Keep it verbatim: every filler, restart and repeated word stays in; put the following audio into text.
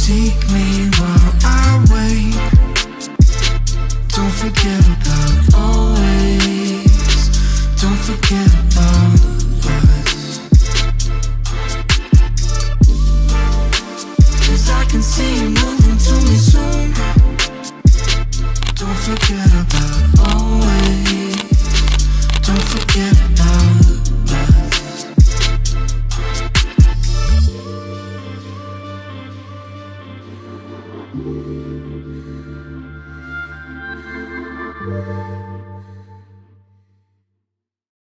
seek me while I wait. Don't forget about always. Don't forget about us. 'Cause I can see you moving to me soon. Don't forget about always. Don't forget about us.